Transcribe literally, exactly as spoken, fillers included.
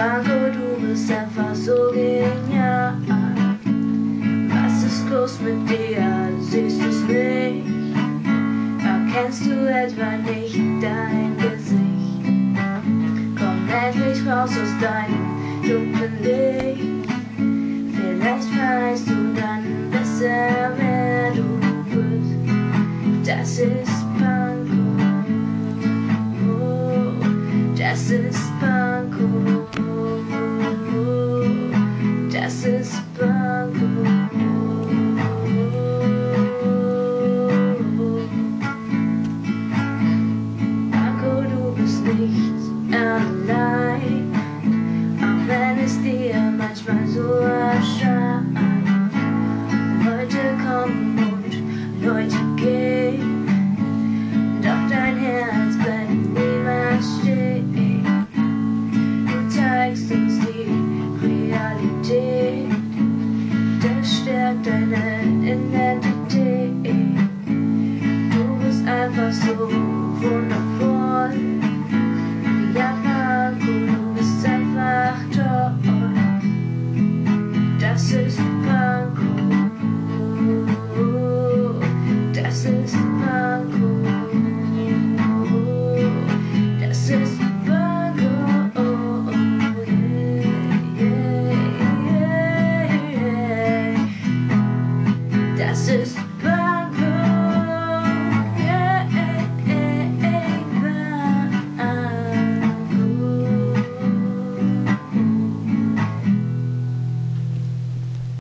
Panko, du bist einfach so genial. Was ist los mit dir? Siehst du's nicht? Erkennst du etwa nicht dein Gesicht? Komm endlich raus aus deinem dunklen Licht. Vielleicht weißt du dann besser, wer du bist. Das ist Panko. Oh, das ist Panko.